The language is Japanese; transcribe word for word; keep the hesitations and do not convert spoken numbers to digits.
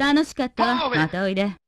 楽しかったわ。またおいで。